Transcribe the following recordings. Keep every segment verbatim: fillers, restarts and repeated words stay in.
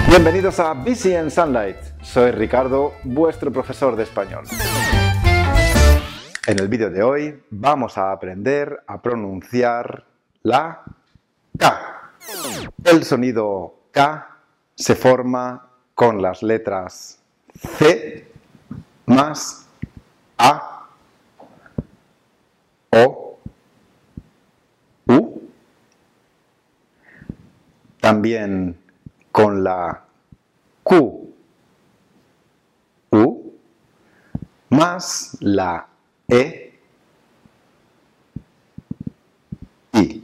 Bienvenidos a Busy and Sunlight. Soy Ricardo, vuestro profesor de español. En el vídeo de hoy vamos a aprender a pronunciar la K. El sonido K se forma con las letras C más A, O, U. También con la Q, U, más la E, I.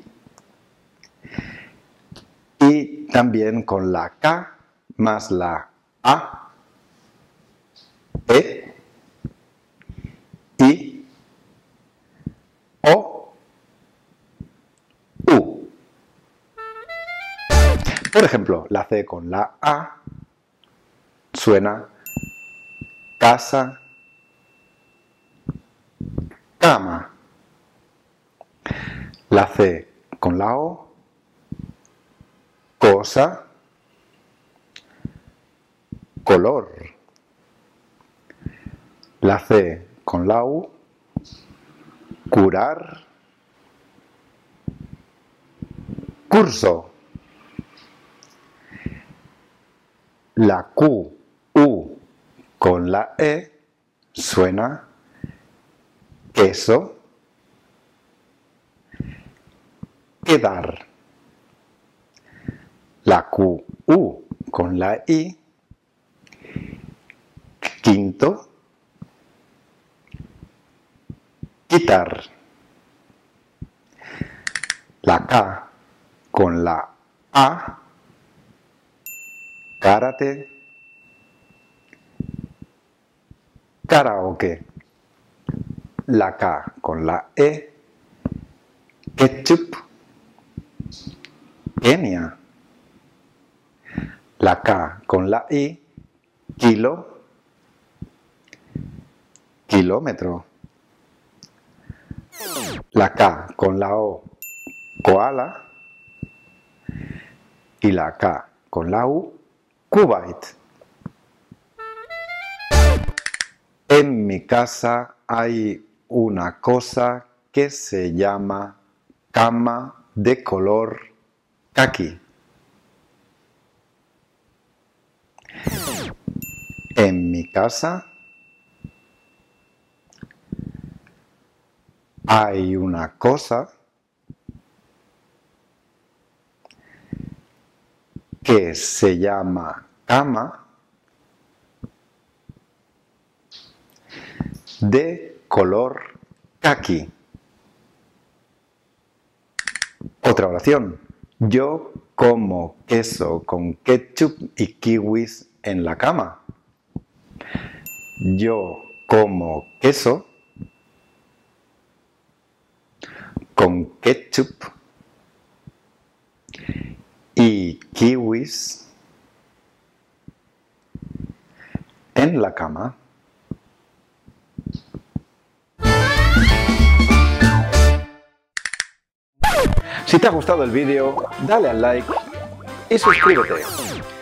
Y también con la K más la A, E, I, O, U. Por ejemplo, la C con la A suena casa, cama. La C con la O, cosa, color. La C con la U, curar, curso. La Q, U con la E suena queso, quedar. La Q, U con la I, quinto, quitar. La K con la A, karate, karaoke. La K con la E, ketchup, Kenia. La K con la I, kilo, kilómetro. La K con la O, koala. Y la K con la U, Kuwait. En mi casa hay una cosa que se llama cama de color caqui. En mi casa hay una cosa que se llama cama de color caqui. Otra oración. Yo como queso con ketchup y kiwis en la cama. Yo como queso con ketchup y kiwis en la cama. Si te ha gustado el vídeo, dale al like y suscríbete.